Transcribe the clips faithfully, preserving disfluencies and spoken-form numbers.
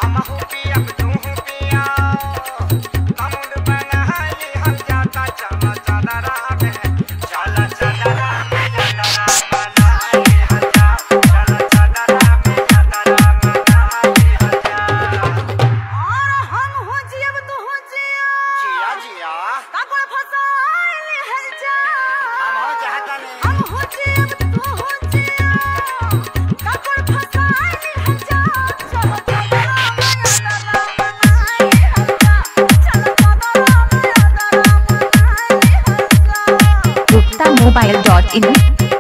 mobile dot in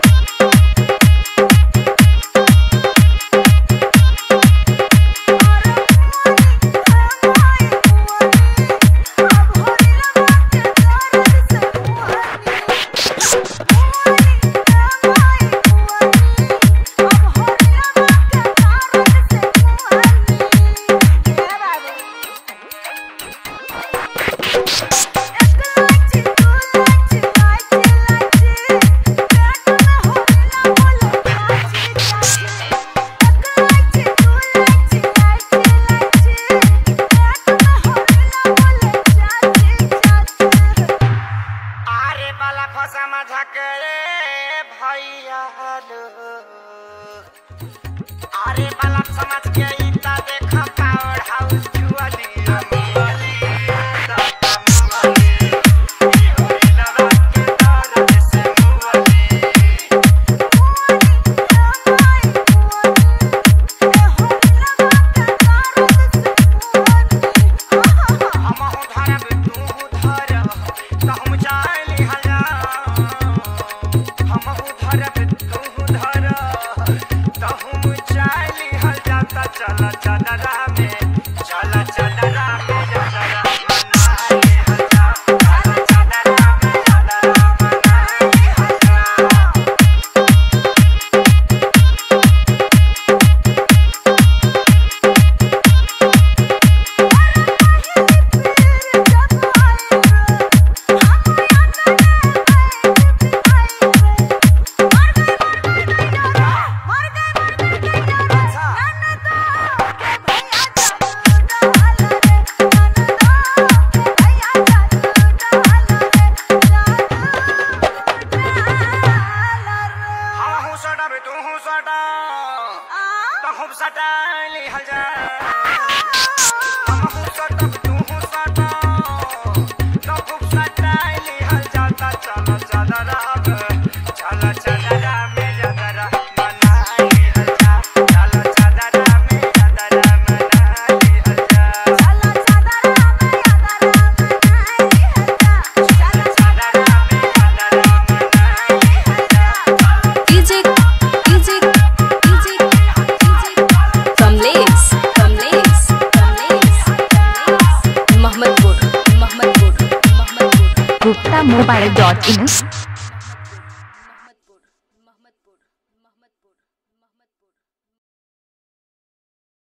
अरे बालक समझ के इतना देखा पावर हाउस जुआली चला चदरा में चला चदरा में चदरा खूब सटाली हजा हम खूब सटब तू खूब सटा तो खूब सटाली हजा ता चला चदरा चला चदरा में जदरा मनाई हजा चला चदरा में जदरा मनाई हजा चला चदरा में जदरा मनाई हजा चला चदरा में जदरा मनाई हजा DJ DJ Gupta mobile dot in